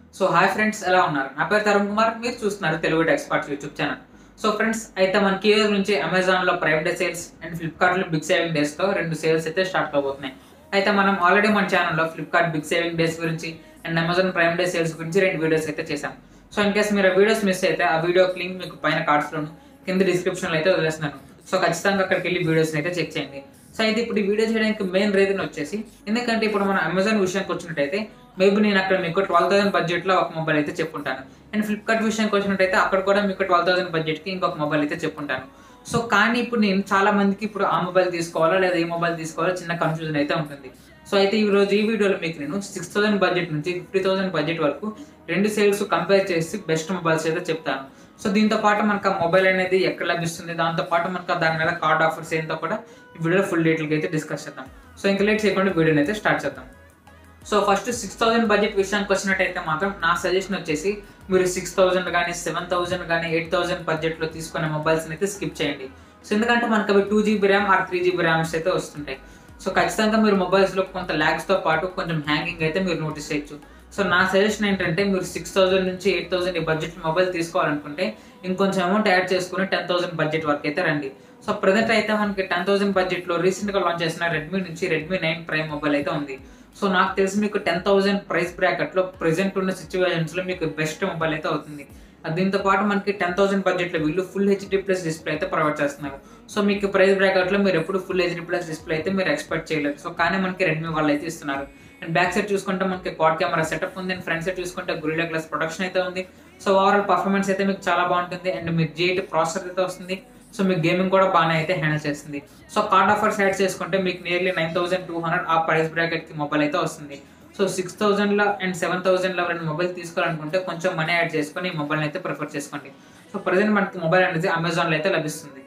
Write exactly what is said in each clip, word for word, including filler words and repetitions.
So hi friends, ఎలా ఉన్నారు? నా పేరు తరుణ్ కుమార్. మీరు చూస్తున్నారు Telugu experts YouTube channel. So friends, అయితే మనకి ఈ రోజు నుంచి అమెజాన్లో ప్రైమ్ డే సేల్స్ అండ్ ఫ్లిప్కార్ట్లో బిగ్ సేవింగ్ డేస్తో రెండు సేల్స్ అయితే స్టార్ట్ అవబోతున్నాయి. అయితే మనం ఆల్రెడీ మన ఛానల్లో ఫ్లిప్కార్ట్ బిగ్ సేవింగ్ డేస్ గురించి and Amazon prime day sales గురించి రెండు వీడియోస్ అయితే చేశాం. సో ఇన్ కేస్ మీరు ఆ వీడియోస్ మిస్ అయితే ఆ వీడియో లింక్ మీకు పైన కార్డ్స్లోను కింద డిస్క్రిప్షన్లో అయితే వదిలేస్తున్నాను. సో ఖచ్చితంగా అక్కడికి వెళ్ళి వీడియోస్ అయితే చెక్ చేయండి. సో అయితే ఇప్పుడు ఈ వీడియో చేయడానికి మెయిన్ రీజన్ వచ్చేసి, ఎందుకంటే ఇప్పుడు మన అమెజాన్ విషయానికి వచ్చినట్టయితే మేబీ నేను అక్కడ మీకు ట్వెల్వ్ థౌసండ్ బడ్జెట్లో ఒక మొబైల్ అయితే చెప్పుంటాను. అండ్ ఫ్లిప్కార్ట్ విషయానికి వచ్చినట్టయితే అక్కడ కూడా మీకు ట్వెల్వ్ థౌసండ్ బడ్జెట్కి ఇంకొక మొబైల్ అయితే చెప్పుంటాను. సో కానీ ఇప్పుడు నేను చాలా మందికి ఇప్పుడు ఆ మొబైల్ తీసుకోవాలా లేదా ఏ మొబైల్ తీసుకోవాలో చిన్న కన్ఫ్యూజన్ అయితే ఉంటుంది. సో అయితే ఈ రోజు ఈ వీడియోలో మీకు నేను సిక్స్ థౌసండ్ బడ్జెట్ నుంచి ఫిఫ్టీ థౌసండ్ బడ్జెట్ వరకు రెండు సేల్స్ కంపేర్ చేసి బెస్ట్ మొబైల్స్ అయితే చెప్తాను. సో దీంతో పాటు మనకు ఆ మొబైల్ అనేది ఎక్కడ లభిస్తుంది, దాంతో పాటు మనకు దాని మీద కార్డ్ ఆఫర్స్ ఏంటో కూడా ఈ వీడియోలో ఫుల్ డీటెయిల్గా అయితే డిస్కస్ చేద్దాం. సో ఇంకా లేట్ చేయకుండా వీడియోని అయితే స్టార్ట్ చేద్దాం. So first six thousand budget విషయానికి వచ్చినట్టయితే మాత్రం నా సజెషన్ వచ్చేసి మీరు సిక్స్ థౌసండ్ కానీ సెవెన్ థౌసండ్ కానీ ఎయిట్ థౌసండ్ బడ్జెట్లో తీసుకునే మొబైల్స్ని అయితే స్కిప్ చేయండి. సో ఎందుకంటే మనకు అవి two GB RAM or three GB RAMs అయితే వస్తుంటాయి. సో ఖచ్చితంగా మీరు మొబైల్స్లో కొంత ల్యాగ్స్తో పాటు కొంచెం హ్యాంగింగ్ అయితే మీరు నోటీస్ చేయొచ్చు. సో నా సజెషన్ ఏంటంటే మీరు సిక్స్ థౌసండ్ నుంచి ఎయిట్ థౌసండ్ ఈ బడ్జెట్ మొబైల్ తీసుకోవాలనుకుంటే ఇంకొంచెం అమౌంట్ యాడ్ చేసుకుని టెన్ థౌసండ్ బడ్జెట్ వరకు అయితే రండి. సో ప్రజెంట్ అయితే మనకి టెన్ థౌసండ్ బడ్జెట్లో రీసెంట్గా లాంచ్ చేసిన రెడ్మీ నుంచి రెడ్మీ నైన్ ప్రైమ్ మొబైల్ అయితే ఉంది. సో నాకు తెలిసి మీకు టెన్ థౌసండ్ ప్రైస్ బ్రాకెట్లో ప్రెసెంట్ ఉన్న సిచ్యువేషన్స్లో మీకు బెస్ట్ మొబైల్ అయితే అవుతుంది. దీంతో పాటు మనకి టెన్ థౌసండ్ బడ్జెట్లో వీళ్ళు ఫుల్ హెచ్డీ ప్లస్ డిస్ప్లే అయితే ప్రొవైడ్ చేస్తున్నారు. సో మీకు ప్రైస్ బ్రాకెట్లో మీరు ఎప్పుడు ఫుల్ హెచ్డీ ప్లస్ డిస్ప్లే అయితే మీరు ఎక్స్పెక్ట్ చేయలేదు. సో కానీ మనకి రెడ్మీ వాళ్ళు అయితే ఇస్తున్నారు. అండ్ బ్యాక్ సైడ్ చూసుకుంటే మనకి క్వాడ్ కెమెరా సెటప్ ఉంది. అండ్ ఫ్రంట్ సైడ్ చూసుకుంటే గొరిల్లా గ్లాస్ ప్రొటెక్షన్ అయితే ఉంది. సో ఓవరాల్ పర్ఫార్మెన్స్ అయితే మీకు చాలా బాగుంటుంది. అండ్ మీకు జీ ఎయిట్ ప్రాసెసర్ అయితే వస్తుంది. సో మీకు గేమింగ్ కూడా బాగానే అయితే హ్యాండిల్ చేస్తుంది. సో కార్డ్ ఆఫర్స్ యాడ్ చేసుకుంటే మీకు nearly nine thousand two hundred ఆ ప్రైస్ బ్రాకెట్కి మొబైల్ అయితే వస్తుంది. సో సిక్స్ థౌసండ్లో అండ్ సెవెన్ థౌసండ్లో రెండు మొబైల్ తీసుకోవాలనుకుంటే కొంచెం మనీ యాడ్ చేసుకొని ఈ మొబైల్ని అయితే ప్రిఫర్ చేసుకోండి. సో ప్రజెంట్ మనకి మొబైల్ అనేది అమెజాన్లో అయితే లభిస్తుంది.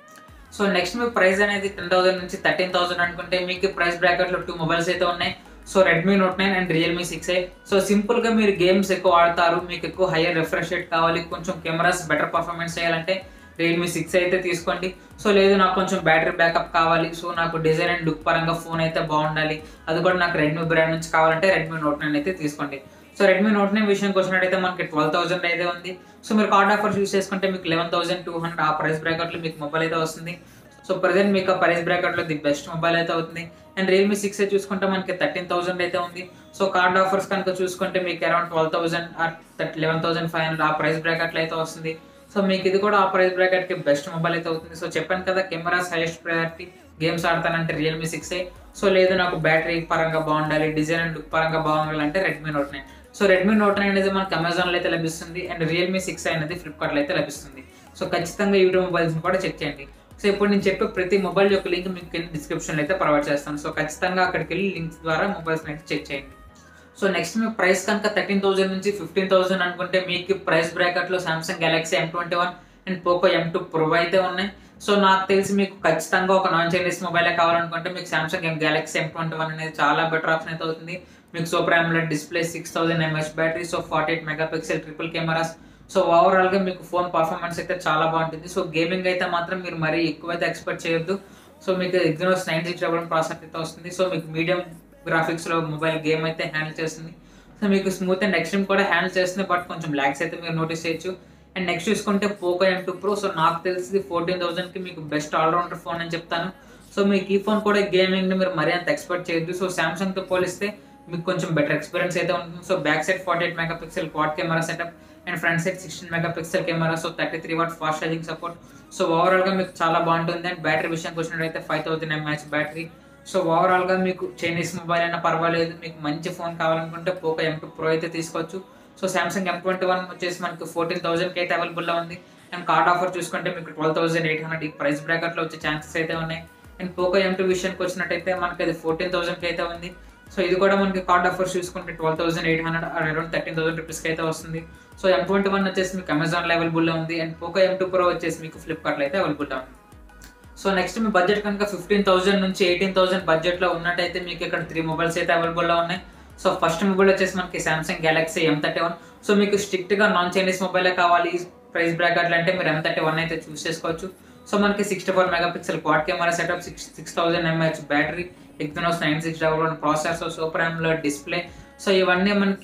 సో నెక్స్ట్ మీకు ప్రైస్ అనేది టెన్ థౌసండ్ నుంచి థర్టీన్ థౌసండ్ అనుకుంటే మీకు ప్రైస్ బ్రాకెట్లో టూ మొబైల్స్ అయితే ఉన్నాయి. So Redmi note nine and Realme six A. So సింపుల్గా మీరు గేమ్స్ ఎక్కువ ఆడతారు, మీకు ఎక్కువ హైయర్ రిఫ్రెష్ రేట్ కావాలి, కొంచెం కెమెరాస్ బెటర్ పర్ఫార్మెన్స్ చేయాలంటే రియల్మీ సిక్స్ అయితే తీసుకోండి. సో లేదు నాకు కొంచెం బ్యాటరీ బ్యాకప్ కావాలి, సో నాకు డిజైన్ అండ్ లుక్ పరంగా ఫోన్ అయితే బాగుండాలి, అది కూడా నాకు రెడ్మీ బ్రాండ్ నుంచి కావాలంటే రెడ్మీ నోట్ నైన్ అయితే తీసుకోండి. సో రెడ్మీ నోట్ నైన్ విషయానికి వచ్చినట్టయితే మనకి ట్వెల్వ్ థౌసండ్ అయితే ఉంది. సో మీరు కార్డ్ ఆఫర్స్ యూస్ చేసుకుంటే మీకు లెవెన్ థౌసండ్ టూ హండ్రెడ్ ఆ ప్రైస్ బ్రాకెట్లో మీకు మొబైల్ అయితే వస్తుంది. సో ప్రజెంట్ మీకు ఆ ప్రైస్ బ్రాకెట్లో ది బెస్ట్ మొబైల్ అయితే అవుతుంది. అండ్ రియల్మీ సిక్స్ చూసుకుంటే మనకి థర్టీన్ థౌసండ్ అయితే ఉంది. సో కార్డ్ ఆఫర్స్ కనుక చూసుకుంటే మీకు around twelve thousand or thirty eleven thousand five hundred ఆ ప్రైస్ బ్రాకెట్లో అయితే వస్తుంది. సో మీకు ఇది కూడా ఆ ప్రైస్ బ్రాకెట్కి బెస్ట్ మొబైల్ అయితే అవుతుంది. సో చెప్పాను కదా, కెమెరాస్ హైయెస్ట్ ప్రయారిటీ, గేమ్స్ ఆడతానంటే రియల్మీ సిక్స్ ఏ. సో లేదు నాకు బ్యాటరీ పరంగా బాగుండాలి, డిజైన్ అండ్ లుక్ పరంగా బాగుండాలంటే Redmi note nine. So Redmi note nine అనేది మనకి అమెజాన్లో అయితే లభిస్తుంది. అండ్ రియల్మీ సిక్స్ అనేది ఫ్లిప్కార్ట్లో అయితే లభిస్తుంది. సో ఖచ్చితంగా ఈ మొబైల్స్ కూడా చెక్ చేయండి. సో ఇప్పుడు నేను చెప్పే ప్రతి మొబైల్ యొక్క లింక్ మీకు కింద డిస్క్రిప్షన్లో అయితే ప్రొవైడ్ చేస్తాను. సో ఖచ్చితంగా అక్కడికి వెళ్ళి లింక్స్ ద్వారా మొబైల్స్ అయితే చెక్ చేయండి. సో నెక్స్ట్ మీ ప్రైస్ కనుక థర్టీన్ థౌసండ్ నుంచి ఫిఫ్టీన్ థౌసండ్ అనుకుంటే మీకు ప్రైస్ బ్రాకెట్లో Samsung Galaxy M twenty one and Poco M two pro అయితే ఉన్నాయి. సో నాకు తెలిసి మీకు ఖచ్చితంగా ఒక నాన్ చైనీస్ మొబైలే కావాలనుకుంటే మీకు Samsung Galaxy M twenty one అనేది చాలా బెటర్ ఆప్షన్ అయితే అవుతుంది. మీకు super AMOLED display, six thousand mAh battery, so forty eight mega pixel triple cameras. So ఓవరాల్గా మీకు ఫోన్ పర్ఫార్మెన్స్ అయితే చాలా బాగుంటుంది. సో గేమింగ్ అయితే మాత్రం మీరు మరీ ఎక్కువైతే ఎక్స్పెక్ట్ చేయొద్దు. సో మీకు Exynos nine six double processor అయితే వస్తుంది. సో మీకు మీడియం గ్రాఫిక్స్లో మొబైల్ గేమ్ అయితే హ్యాండిల్ చేస్తుంది. సో మీకు స్మూత్ అండ్ ఎక్స్ట్రీమ్ కూడా హ్యాండిల్ చేస్తుంది, బట్ కొంచెం ల్యాగ్స్ అయితే మీరు నోటీస్ చేయొచ్చు. అండ్ నెక్స్ట్ చూసుకుంటే Poco M two pro. So నాకు తెలిసి ఫోర్టీన్ థౌసండ్కి మీకు బెస్ట్ ఆల్రౌండర్ ఫోన్ అని చెప్తాను. సో మీకు ఈ ఫోన్ కూడా గేమింగ్ని మీరు మరీ అంత ఎక్స్పెక్ట్ చేయొద్దు. సో సామ్సంగ్తో పోలిస్తే మీకు కొంచెం బెటర్ ఎక్స్పీరియన్స్ అయితే ఉంటుంది. So back side forty eight mega pixel quad camera setup and front side sixteen mega pixel camera. So thirty three watt fast charging support. So ఓవరాల్గా మీకు చాలా బాగుంటుంది. అండ్ బ్యాటరీ విషయానికి వచ్చినట్టయితే five thousand mAh battery. So ఓవరాల్గా మీకు Chinese mobile అయినా పర్వాలేదు, మీకు మంచి ఫోన్ కావాలనుకుంటే పోకో ఎం టూ ప్రో అయితే తీసుకోవచ్చు. So Samsung M twenty one వచ్చేసి మనకి ఫోర్టీన్ థౌసండ్కి అయితే అవైలబుల్లో ఉంది. అండ్ కార్డ్ ఆఫర్ చూసుకుంటే మీకు ట్వెల్వ్ థౌసండ్ ఎయిట్ హండ్రెడ్ ఈ ప్రైస్ బ్రాకెట్లో వచ్చే ఛాన్సెస్ అయితే ఉన్నాయి. అండ్ పోకో ఎం టూ విషయానికి వచ్చినట్టయితే మనకి అది ఫోర్టీన్ థౌసండ్కి అయితే ఉంది. సో ఇది కూడా మనకి కార్డ్ ఆఫర్స్ చూసుకుంటే twelve thousand eight hundred around thirteen thousand రూపీస్కి అయితే వస్తుంది. సో ఎం ట్వంటీ వన్ వచ్చేసి మీకు అమెజాన్లో అవైలబుల్లో ఉంది. And Poco M two pro వచ్చేసి మీకు ఫ్లిప్కార్ట్లో అయితే అవైలబుల్లో ఉంది. సో నెక్స్ట్ మీ బడ్జెట్ కనుక ఫిఫ్టీన్ థౌసండ్ నుంచి ఎయిటీన్ థౌసండ్ బడ్జెట్లో ఉన్నట్టయితే మీకు ఇక్కడ త్రీ మొబైల్స్ అయితే అవైలబుల్లో ఉన్నాయి. సో ఫస్ట్ మొబైల్ వచ్చేసి మనకి Samsung Galaxy M thirty one. So మీకు స్ట్రిక్ట్గా నాన్ చైనీస్ మొబైలే కావాలి ప్రైస్ బ్రాకెట్లు అంటే మీరు ఎం థర్టీ వన్ అయితే చూస్ చేసుకోవచ్చు. సో మనకి sixty four mega pixel quad camera setup, six six thousand mAh battery, Exynos nine six double one processor, super AMOLED display. So ఇవన్నీ మనకి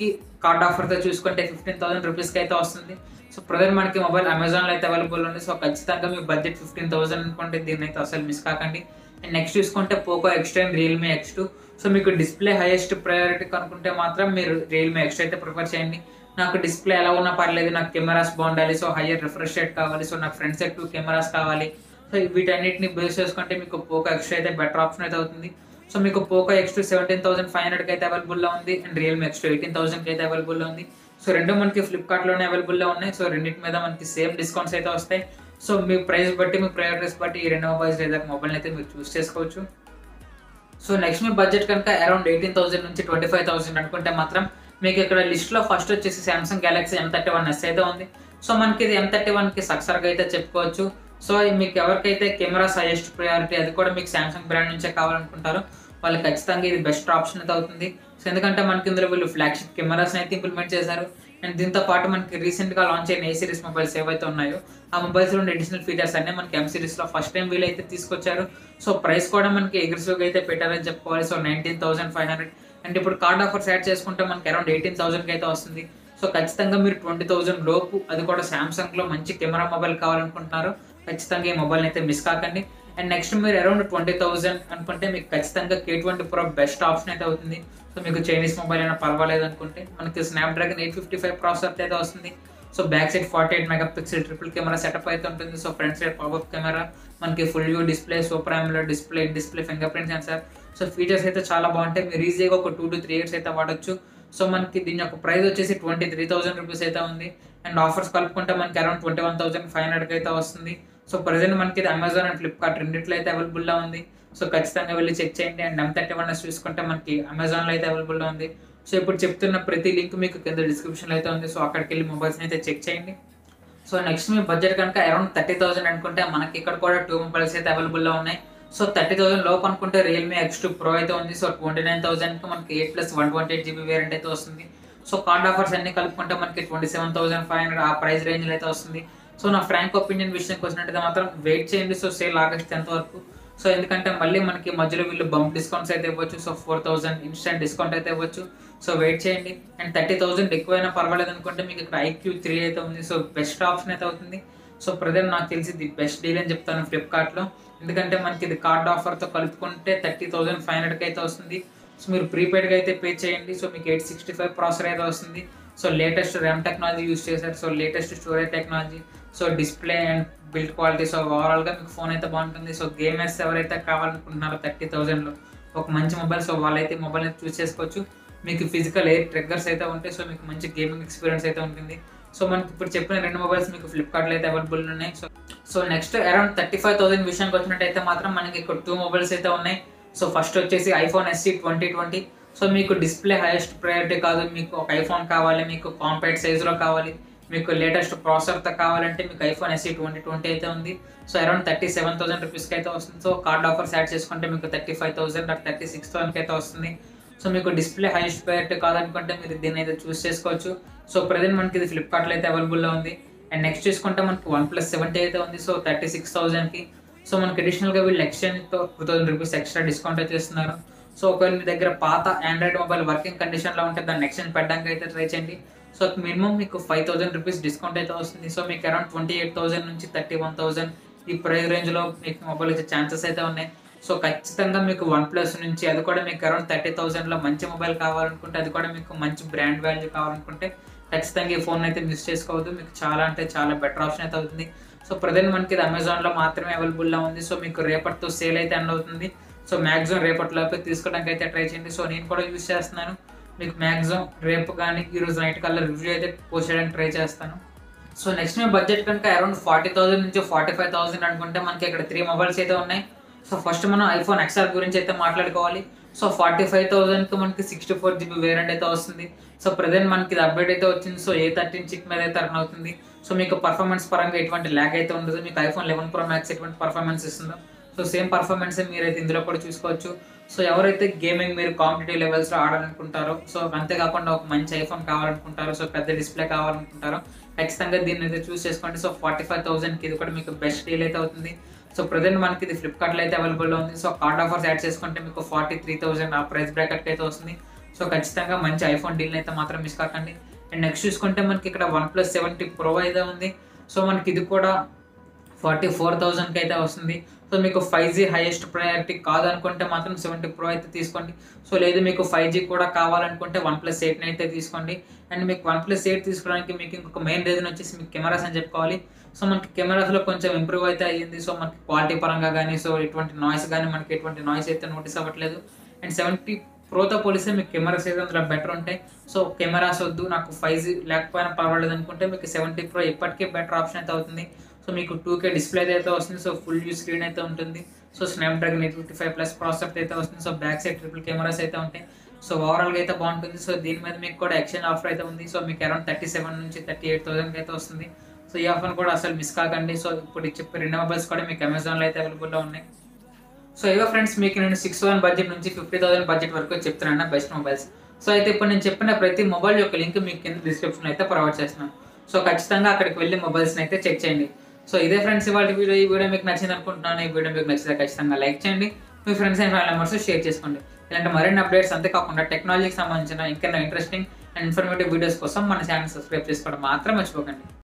కార్డ్ ఆఫర్తో చూసుకుంటే ఫిఫ్టీన్ థౌసండ్ రూపీస్కి అయితే వస్తుంది. సో ప్రజెంట్ మనకి మొబైల్ అమెజాన్లో అయితే అవైలబుల్ ఉంది. సో ఖచ్చితంగా మీ బడ్జెట్ ఫిఫ్టీన్ థౌసండ్ అనుకుంటే దీన్ని అయితే అసలు మిస్ కాకండి. అండ్ నెక్స్ట్ చూసుకుంటే Poco X two and Realme X two. So మీకు డిస్ప్లే హైయెస్ట్ ప్రయారిటీ కనుక్కుంటే మాత్రం మీరు రియల్మీ ఎక్స్ టూ అయితే ప్రిఫర్ చేయండి. నాకు డిస్ప్లే ఎలా ఉన్నా పర్లేదు, నాకు కెమెరాస్ బాగుండాలి, సో హయ్యర్ రిఫ్రెష్ రేట్ కావాలి, సో నాకు ఫ్రంట్ సైడ్ టూ కెమెరాస్ కావాలి, సో వీటన్నిటిని బేస్ చేసుకుంటే మీకు పోకో ఎక్స్ టూ అయితే బెటర్ ఆప్షన్ అయితే అవుతుంది. సో మీకు Poco X two seventeen thousand five హండ్రెడ్కి అయితే అవైలబుల్లో ఉంది and Realme X two eighteen థౌసండ్కి అయితే అవైలబుల్లో ఉంది. సో రెండు మనకి ఫ్లిప్కార్ట్లోనే అవైలబుల్లో ఉన్నాయి. సో రెండింటి మీద మనకి సేమ్ డిస్కౌంట్స్ అయితే వస్తాయి. సో మీ ప్రైస్ బట్టి మీ ప్రయారిటీస్ బట్టి ఈ రెండు మొబైల్స్ లేదా మొబైల్ అయితే మీరు చూస్ చేసుకోవచ్చు. సో నెక్స్ట్ మీ బడ్జెట్ కనుక అరౌండ్ ఎయిటీన్ థౌసండ్ నుంచి ట్వంటీ ఫైవ్ థౌసండ్ అనుకుంటే మాత్రం మీకు ఇక్కడ లిస్ట్లో ఫస్ట్ వచ్చేసి Samsung Galaxy M thirty one S అయితే ఉంది. సో మనకి ఇది ఎం థర్టీ వన్కి సక్సర్గా అయితే చెప్పుకోవచ్చు. సో మీకు ఎవరికైతే కెమెరాస్ హైయెస్ట్ ప్రయారిటీ అది కూడా మీకు సామ్సంగ్ బ్రాండ్ నుంచే కావాలనుకుంటారో వాళ్ళకి ఖచ్చితంగా ఇది బెస్ట్ ఆప్షన్ అయితే అవుతుంది. సో ఎందుకంటే మనకి ఇందులో వీళ్ళు ఫ్లాగ్షిప్ కెమెరాస్ అయితే ఇంప్లిమెంట్ చేశారు. అండ్ దీంతో పాటు మనకి రీసెంట్గా లాంచ్ అయిన ఏ సిరీస్ మొబైల్స్ ఏవైతే ఉన్నాయో ఆ మొబైల్స్లో ఉండే అడిషనల్ ఫీచర్స్ అన్నీ మనకి ఎం సిరీస్లో ఫస్ట్ టైం వీళ్ళు అయితే తీసుకొచ్చారు. సో ప్రైస్ కూడా మనకి అగ్రెసివ్గా అయితే పెట్టారని చెప్పుకోవాలి. So nineteen thousand five hundred and ఇప్పుడు కార్డ్ ఆఫర్స్ యాడ్ చేసుకుంటే మనకి అరౌండ్ ఎయిటీన్ థౌసండ్కి అయితే వస్తుంది. సో ఖచ్చితంగా మీరు ట్వంటీ థౌసండ్ లోపు అది కూడా సామ్సంగ్లో మంచి కెమెరా మొబైల్ కావాలనుకుంటున్నారు ఖచ్చితంగా ఈ మొబైల్ అయితే మిస్ కాకండి. అండ్ నెక్స్ట్ మీరు అరౌండ్ ట్వంటీ థౌసండ్ అనుకుంటే మీకు ఖచ్చితంగా K twenty pro best option అయితే అవుతుంది. సో మీకు చైనీస్ మొబైల్ అయినా పర్వాలేదు అనుకుంటే మనకి Snapdragon eight fifty five processor అయితే వస్తుంది. So back side forty eight mega pixel triple camera setup అయితే ఉంటుంది. So front side popup camera, మనకి full view display, super AMOLED display, display fingerprint sensor. So features అయితే చాలా బాగుంటాయి. మీరు ఈజీగా ఒక టూ టు త్రీ ఇయర్స్ అయితే వాడచ్చు. సో మనకి దీని యొక్క ప్రైస్ వచ్చేసి ట్వంటీ త్రీ థౌసండ్ రూపీస్ అయితే ఉంది. అండ్ ఆఫర్స్ కలుపుకుంటే మనకి around twenty one thousand five హండ్రెడ్కి అయితే వస్తుంది. సో ప్రజెంట్ మనకి ఇది అమెజాన్ అండ్ ఫ్లిప్కార్ట్ రెండిట్లో అయితే అవైలబుల్లో ఉంది. సో ఖచ్చితంగా వెళ్ళి చెక్ చేయండి. And M thirty one S చూసుకుంటే మనకి అమెజాన్లో అయితే అవైలబుల్లో ఉంది. సో ఇప్పుడు చెప్తున్న ప్రతి లింక్ మీకు కింద డిస్క్రిప్షన్లో అయితే ఉంది. సో అక్కడికి వెళ్ళి మొబైల్స్ అయితే చెక్ చేయండి. సో నెక్స్ట్ మీ బడ్జెట్ కనుక అరౌండ్ థర్టీ థౌసండ్ అనుకుంటే మనకి ఇక్కడ కూడా టూ మొబైల్స్ అయితే అవైలబుల్లో ఉన్నాయి. సో థర్టీ థౌసండ్ లోపు అనుకుంటే రియల్మీ ఎక్స్ టూ ప్రో అయితే ఉంది. సో ట్వంటీ నైన్ థౌసండ్కి మనకి eight plus one twenty eight GB variant అయితే వస్తుంది. సో కార్డ్ ఆఫర్స్ అన్ని కలుపుకుంటే మనకి twenty seven thousand five hundred ఆ ప్రైస్ రేంజ్లో అయితే వస్తుంది. సో నా ఫ్రాంక్ ఒపీనియన్ విషయానికి వచ్చినట్టయితే మాత్రం వెయిట్ చేయండి. సో సేల్ ఆగస్ట్ టెన్త్ వరకు. సో ఎందుకంటే మళ్ళీ మనకి మధ్యలో వీళ్ళు బంప్ డిస్కౌంట్స్ అయితే ఇవ్వచ్చు. So four thousand instant discount అయితే ఇవ్వచ్చు. సో వెయిట్ చేయండి. అండ్ థర్టీ థౌసండ్ ఎక్కువైనా పర్వాలేదు అనుకుంటే మీకు ఇక్కడ ఐక్యూ త్రీ అయితే ఉంది. సో బెస్ట్ ఆప్షన్ అయితే అవుతుంది. సో ప్రజెంట్ నాకు తెలిసి ఇది బెస్ట్ డీల్ అని చెప్తాను ఫ్లిప్కార్ట్లో. ఎందుకంటే మనకి ఇది కార్డ్ ఆఫర్తో కలుపుకుంటే థర్టీ థౌసండ్ ఫైవ్ హండ్రెడ్కి అయితే వస్తుంది. సో మీరు ప్రీపెయిడ్గా అయితే పే చేయండి. సో మీకు ఎయిట్ సిక్స్టీ ఫైవ్ ప్రాసెసర్ అయితే వస్తుంది. So latest RAM technology use చేశారు. So latest storage technology, so display and build quality. So ఓవరాల్గా మీకు ఫోన్ అయితే బాగుంటుంది. సో గేమర్స్ ఎవరైతే కావాలనుకుంటున్నారో థర్టీ థౌసండ్లో ఒక మంచి మొబైల్, సో వాళ్ళైతే మొబైల్ అయితే చూస్ చేసుకోవచ్చు. మీకు ఫిజికల్ ఎయిర్ ట్రిగ్గర్స్ అయితే ఉంటాయి. సో మీకు మంచి గేమింగ్ ఎక్స్పీరియన్స్ అయితే ఉంటుంది. సో మనకి ఇప్పుడు చెప్పిన రెండు మొబైల్స్ మీకు ఫ్లిప్కార్ట్లో అయితే అవైలబుల్ ఉన్నాయి. So so next around thirty five thousand విషయానికి వచ్చినట్టయితే మాత్రం మనకి ఇక్కడ టూ మొబైల్స్ అయితే ఉన్నాయి. సో ఫస్ట్ వచ్చేసి iPhone SE twenty twenty. So మీకు డిస్ప్లే హైయెస్ట్ ప్రయారిటీ కాదు, మీకు ఒక ఐఫోన్ కావాలి, మీకు కాంపాక్ట్ సైజులో కావాలి, మీకు లేటెస్ట్ ప్రాసెసర్తో కావాలంటే మీకు ఐఫోన్ ఎస్సీ ట్వంటీ ట్వంటీ అయితే ఉంది. So around thirty seven thousand రూపీస్కి అయితే వస్తుంది. సో కార్డ్ ఆఫర్స్ యాడ్ చేసుకుంటే మీకు thirty five thousand thirty six థౌసండ్కి అయితే వస్తుంది. సో మీకు డిస్ప్లే హైయెస్ట్ ప్రయారిటీ కాదనుకుంటే మీరు దీన్ని అయితే చూస్ చేసుకోవచ్చు. సో ప్రజెంట్ మనకి ఇది ఫ్లిప్కార్ట్లో అయితే అవైలబుల్లో ఉంది. అండ్ నెక్స్ట్ చూసుకుంటే మనకి వన్ ప్లస్ సెవెంటీ అయితే ఉంది. సో థర్టీ సిక్స్ థౌసండ్కి. సో మనకి అడిషనల్గా వీళ్ళు ఎక్స్చేంజ్తో two thousand rupees extra discount అయితే ఇస్తున్నారు. సో ఒకవేళ మీ దగ్గర పాత ఆండ్రాయిడ్ మొబైల్ వర్కింగ్ కండిషన్లో ఉంటే దాన్ని ఎక్స్చేంజ్ పెట్టడానికి అయితే ట్రై చేయండి. సో మినిమం మీకు ఫైవ్ థౌసండ్ రూపీస్ డిస్కౌంట్ అయితే వస్తుంది. సో మీకు అరౌండ్ ట్వంటీ ఎయిట్ థౌసండ్ నుంచి థర్టీ వన్ థౌసండ్ ఈ ప్రైస్ రేంజ్లో మీకు మొబైల్ వచ్చే ఛాన్సెస్ అయితే ఉన్నాయి. సో ఖచ్చితంగా మీకు వన్ ప్లస్ నుంచి అది కూడా మీకు అరౌండ్ థర్టీ థౌసండ్లో మంచి మొబైల్ కావాలనుకుంటే, అది కూడా మీకు మంచి బ్రాండ్ వాల్యూ కావాలనుకుంటే ఖచ్చితంగా ఈ ఫోన్ అయితే మిస్ చేసుకోవద్దు. మీకు చాలా అంటే చాలా బెటర్ ఆప్షన్ అయితే అవుతుంది. సో ప్రజెంట్ మనకి ఇది అమెజాన్లో మాత్రమే అవైలబుల్లో ఉంది. సో మీకు రేపటితో సేల్ అయితే ఎండ్ అవుతుంది. సో మ్యాక్సిమం రేపటిలోపు తీసుకోవడానికి అయితే ట్రై చేయండి. సో నేను కూడా యూజ్ చేస్తున్నాను. మీకు మ్యాక్సిమం రేపు కానీ ఈరోజు నైట్ కల్లా రివ్యూ అయితే పోస్ట్ చేయడానికి ట్రై చేస్తాను. సో నెక్స్ట్ మీ బడ్జెట్ కనుక అరౌండ్ ఫార్టీ థౌసండ్ నుంచి ఫార్టీ ఫైవ్ థౌసండ్ అనుకుంటే మనకి ఇక్కడ త్రీ మొబైల్స్ అయితే ఉన్నాయి. సో ఫస్ట్ మనం ఐఫోన్ ఎక్స్ఆర్ గురించి అయితే మాట్లాడుకోవాలి. సో ఫార్టీ ఫైవ్ థౌసండ్కి మనకి సిక్స్టీ ఫోర్ జీబీ వేరియంట్ అయితే వస్తుంది. సో ప్రజెంట్ మనకి ఇది అప్డేట్ అయితే వచ్చింది. సో ఏ థర్టీన్ చిప్ మీద అయితే రన్ అవుతుంది. సో మీకు పర్ఫార్మెన్స్ పరంగా ఎటువంటి ల్యాగ్ అయితే ఉండదు. మీకు ఐఫోన్ లెవెన్ ప్రో మ్యాక్స్ ఎటువంటి పర్ఫార్మెన్స్ ఇస్తుందో సో సేమ్ పర్ఫార్మెన్స్ మీరైతే ఇందులో కూడా చూసుకోవచ్చు. సో ఎవరైతే గేమింగ్ మీరు కాంపిటేటివ్ లెవెల్స్లో ఆడాలనుకుంటారో, సో అంతేకాకుండా ఒక మంచి ఐఫోన్ కావాలనుకుంటారో, సో పెద్ద డిస్ప్లే కావాలనుకుంటారో ఖచ్చితంగా దీన్ని అయితే చూస్ చేసుకోండి. సో ఫార్టీ ఫైవ్ థౌసండ్కి ఇది కూడా మీకు బెస్ట్ డీల్ అయితే అవుతుంది. సో ప్రజెంట్ మనకి ఇది ఫ్లిప్కార్ట్లో అయితే అవైలబుల్లో ఉంది. సో కార్డ్ ఆఫర్స్ యాడ్ చేసుకుంటే మీకు ఫార్టీ త్రీ థౌసండ్ ఆ ప్రైస్ బ్రాకెట్కి అయితే వస్తుంది. సో ఖచ్చితంగా మంచి ఐఫోన్ డీల్ అయితే మాత్రం మిస్ కాకండి. అండ్ నెక్స్ట్ చూసుకుంటే మనకి ఇక్కడ వన్ ప్లస్ సెవెంటీ ప్రో అయితే ఉంది. సో మనకి ఇది కూడా ఫార్టీ ఫోర్ థౌజండ్కి అయితే వస్తుంది. సో మీకు ఫైవ్ జీ హైయెస్ట్ ప్రయారిటీ కాదనుకుంటే మాత్రం సెవెంటీ ప్రో అయితే తీసుకోండి. సో లేదు మీకు ఫైవ్ జీ కూడా కావాలనుకుంటే వన్ ప్లస్ ఎయిట్ని అయితే తీసుకోండి. అండ్ మీకు వన్ ప్లస్ ఎయిట్ తీసుకోవడానికి మీకు ఇంకొక మెయిన్ రీజన్ వచ్చేసి మీకు కెమెరాస్ అని చెప్పుకోవాలి. సో మనకి కెమెరాస్లో కొంచెం ఇంప్రూవ్ అయితే అయ్యింది. సో మనకి క్వాలిటీ పరంగా కానీ సో ఎటువంటి నాయిస్ కానీ మనకి ఎటువంటి నాయిస్ అయితే నోటీస్ అవ్వట్లేదు. అండ్ సెవెంటీ ప్రోతో పోలిస్తే మీకు కెమెరాస్ అయితే అందులో బెటర్ ఉంటాయి. సో కెమెరాస్ వద్దు నాకు ఫైవ్ జీ లేకపోయినా పర్వాలేదు అనుకుంటే మీకు సెవెంటీ ప్రో ఇప్పటికీ బెటర్ ఆప్షన్ అయితే అవుతుంది. సో మీకు టూ కే డిస్ప్లే అయితే వస్తుంది. సో ఫుల్ వ్యూ స్క్రీన్ అయితే ఉంటుంది. So Snapdragon eight fifty five plus processor అయితే వస్తుంది. So back side triple cameras అయితే ఉంటాయి. సో ఓవరాల్గా అయితే బాగుంటుంది. సో దీని మీద మీకు కూడా ఎక్స్చేంజ్ ఆఫర్ అయితే ఉంది. సో మీకు అరౌండ్ థర్టీ సెవెన్ నుంచి థర్టీ ఎయిట్ థౌసండ్కి అయితే వస్తుంది. సో ఈ ఆఫర్ కూడా అసలు మిస్ కాకండి. సో ఇప్పుడు చెప్పే రెండు మొబైల్స్ కూడా మీకు అమెజాన్లో అయితే అవైలబుల్లో ఉన్నాయి. సో ఇవో ఫ్రెండ్స్ మీకు నేను సిక్స్ వన్ బడ్జెట్ నుంచి ఫిఫ్టీ థౌసండ్ బడ్జెట్ వరకు చెప్తున్నాను బెస్ట్ మొబైల్స్. సో అయితే ఇప్పుడు నేను చెప్పిన ప్రతి మొబైల్ యొక్క లింక్ మీకు కింద డిస్క్రిప్షన్ అయితే ప్రొవైడ్ చేస్తున్నాను. సో ఖచ్చితంగా అక్కడికి వెళ్ళి మొబైల్స్ని అయితే చెక్ చేయండి. సో ఇదే ఫ్రెండ్స్ ఇవాళ వీడియో. ఈ వీడియో మీకు నచ్చింది అనుకుంటున్నాను. ఈ వీడియో మీకు నచ్చితే ఖచ్చితంగా లైక్ చేయండి. మీ friends and family members share చేసుకోండి. ఇలాంటి మరిన్ని అప్డేట్స్ అంతేకాకుండా టెక్నాలజీకి సంబంధించిన ఇంకా ఇంట్రెస్టింగ్ అండ్ ఇన్ఫర్మేటివ్ వీడియోస్ కోసం మన ఛానల్ సబ్స్క్రైబ్ చేసుకోవడం మాత్రం మర్చిపోకండి.